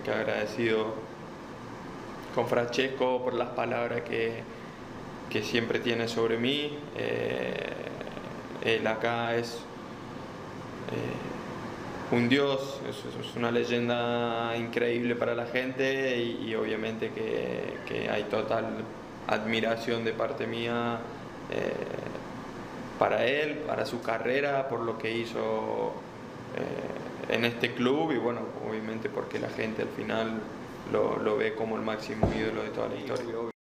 que agradecido con Francesco por las palabras que siempre tiene sobre mí. Él acá es un dios, es una leyenda increíble para la gente y obviamente que hay total admiración de parte mía para él, para su carrera, por lo que hizo en este club y bueno, obviamente porque la gente al final lo ve como el máximo ídolo de toda la historia.